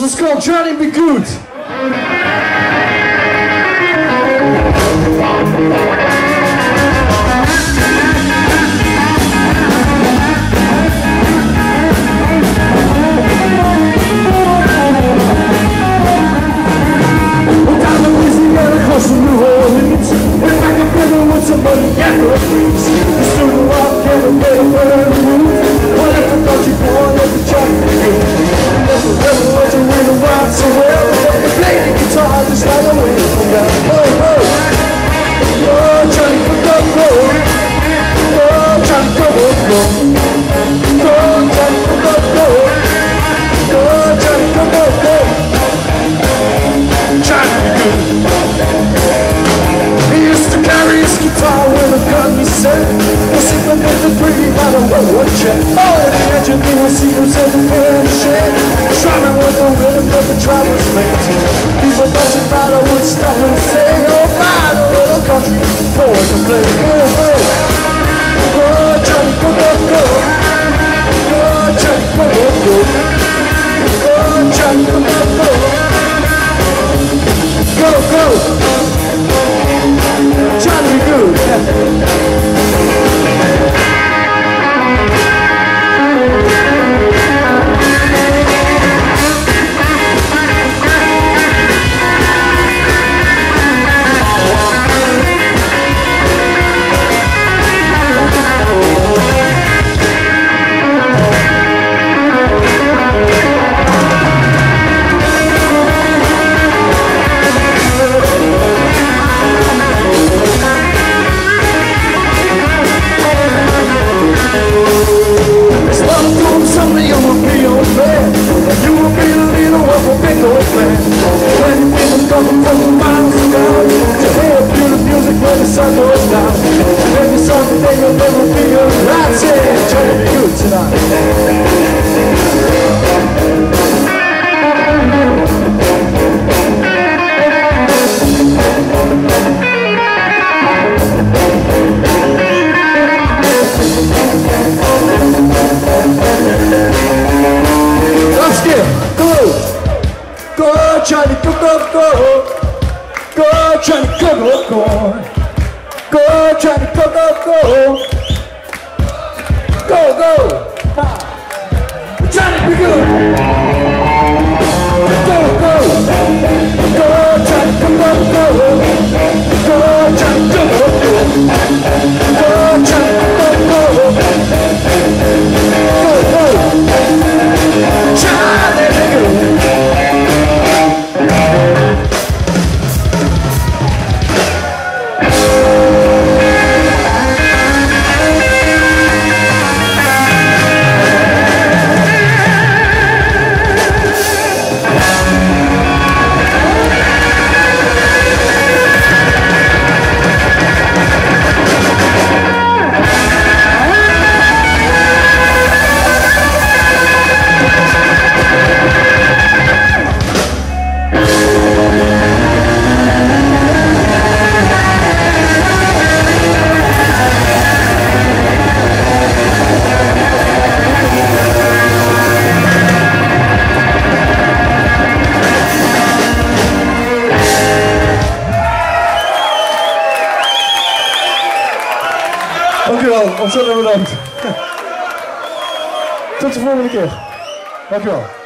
is called Johnny Be Good. People doesn't matter what stuff and say, oh my little country boy can play. Oh, Johnny, go, go, go. Oh, Johnny, go, go, go. Oh, Johnny, go, go, go. Go, go. Johnny, be good. Johnny, go, go, go. Go, Johnny, go, go, go. Go, Johnny, go, go, go. Go, go. Johnny, be good. Go, go. Go, Johnny, go, go, go. Go, Johnny, go, go, go. Go, Johnny, go, go, go. Go, go. Johnny, be good. Dankjewel, ontzettend bedankt. Tot de volgende keer. Dankjewel.